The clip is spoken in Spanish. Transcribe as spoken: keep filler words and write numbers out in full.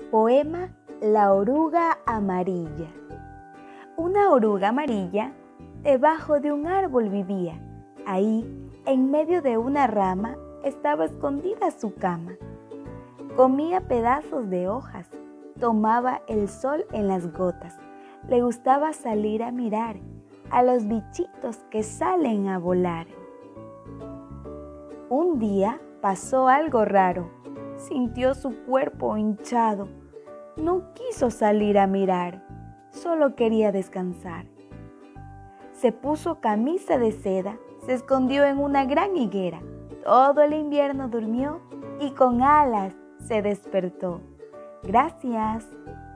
Poema La oruga amarilla. Una oruga amarilla debajo de un árbol vivía. Ahí, en medio de una rama, estaba escondida su cama. Comía pedazos de hojas, tomaba el sol en las gotas. Le gustaba salir a mirar a los bichitos que salen a volar. Un día pasó algo raro. Sintió su cuerpo hinchado. No quiso salir a mirar, solo quería descansar. Se puso camisa de seda, se escondió en una gran higuera. Todo el invierno durmió y con alas se despertó. Gracias.